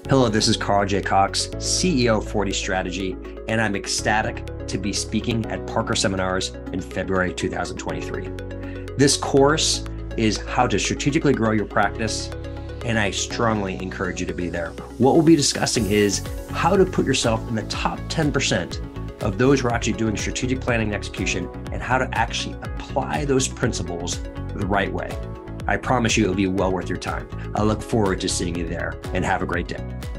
Hello, this is Carl J. Cox, CEO of 40 Strategy, and I'm ecstatic to be speaking at Parker Seminars in February 2023. This course is how to strategically grow your practice, and I strongly encourage you to be there. What we'll be discussing is how to put yourself in the top 10% of those who are actually doing strategic planning and execution, and how to actually apply those principles the right way. I promise you it'll be well worth your time. I look forward to seeing you there, and have a great day.